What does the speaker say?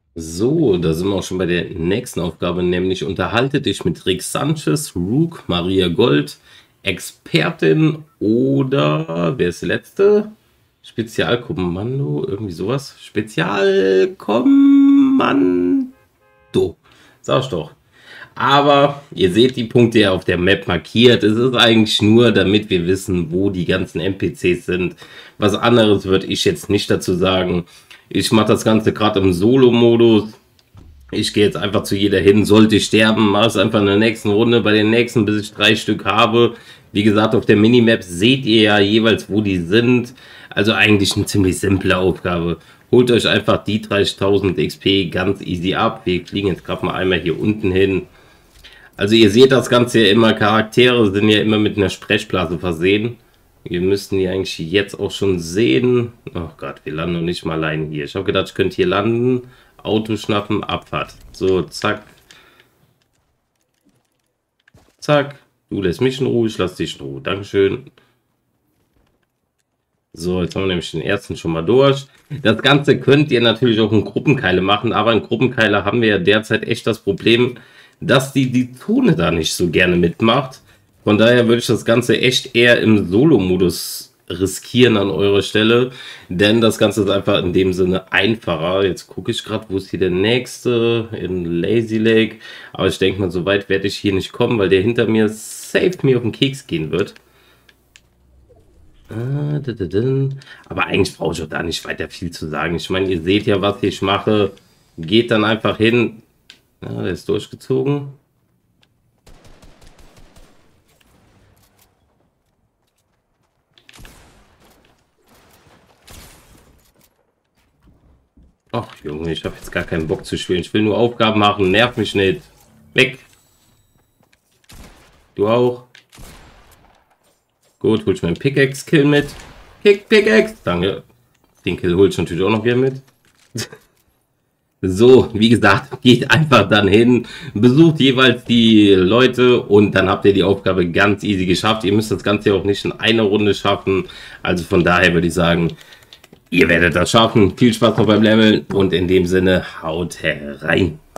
So, da sind wir auch schon bei der nächsten Aufgabe, nämlich unterhalte dich mit Rick Sanchez, Rook, Maria Gold, Expertin oder wer ist der letzte? Spezialkommando, irgendwie sowas. Spezialkommando. Sag ich doch. Aber ihr seht die Punkte ja auf der Map markiert. Es ist eigentlich nur, damit wir wissen, wo die ganzen NPCs sind. Was anderes würde ich jetzt nicht dazu sagen. Ich mache das Ganze gerade im Solo-Modus. Ich gehe jetzt einfach zu jeder hin. Sollte ich sterben, mache es einfach in der nächsten Runde. Bei den nächsten, bis ich 3 Stück habe. Wie gesagt, auf der Minimap seht ihr ja jeweils, wo die sind. Also eigentlich eine ziemlich simple Aufgabe. Holt euch einfach die 30.000 XP ganz easy ab. Wir fliegen jetzt gerade mal einmal hier unten hin. Also ihr seht das Ganze ja immer, Charaktere sind ja immer mit einer Sprechblase versehen. Wir müssten die eigentlich jetzt auch schon sehen. Oh Gott, wir landen noch nicht mal allein hier. Ich habe gedacht, ich könnte hier landen. Auto schnappen, Abfahrt. So, zack. Zack. Du lässt mich in Ruhe, ich lasse dich in Ruhe. Dankeschön. So, jetzt haben wir nämlich den ersten schon mal durch. Das Ganze könnt ihr natürlich auch in Gruppenkeile machen, aber in Gruppenkeile haben wir ja derzeit echt das Problem, dass die Zone da nicht so gerne mitmacht. Von daher würde ich das Ganze echt eher im Solo-Modus riskieren an eurer Stelle, denn das Ganze ist einfach in dem Sinne einfacher. Jetzt gucke ich gerade, wo ist hier der nächste? In Lazy Lake. Aber ich denke mal, so weit werde ich hier nicht kommen, weil der hinter mir safe mir auf den Keks gehen wird. Aber eigentlich brauche ich auch da nicht weiter viel zu sagen. Ich meine, ihr seht ja, was ich mache. Geht dann einfach hin. Ja, der ist durchgezogen. Ach Junge, ich habe jetzt gar keinen Bock zu spielen. Ich will nur Aufgaben machen. Nerv mich nicht. Weg. Du auch. Gut, hol ich meinen Pickaxe-Kill mit. Pickaxe. Danke. Den Kill hol ich natürlich auch noch gerne mit. So, wie gesagt, geht einfach dann hin, besucht jeweils die Leute und dann habt ihr die Aufgabe ganz easy geschafft. Ihr müsst das Ganze auch nicht in einer Runde schaffen. Also von daher würde ich sagen, ihr werdet das schaffen. Viel Spaß noch beim Leveln und in dem Sinne, haut herein.